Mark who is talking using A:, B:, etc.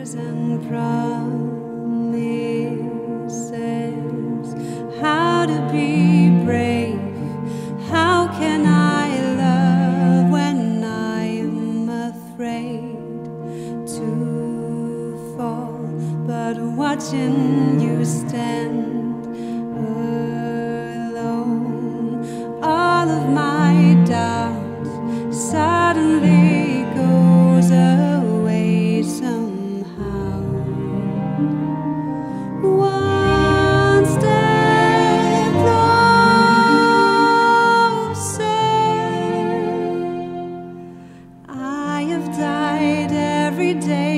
A: and promises, how to be brave, how can I love when I am afraid to fall, but watching you stand alone, all of my doubt suddenly goes away somehow. One step closer. I have died every day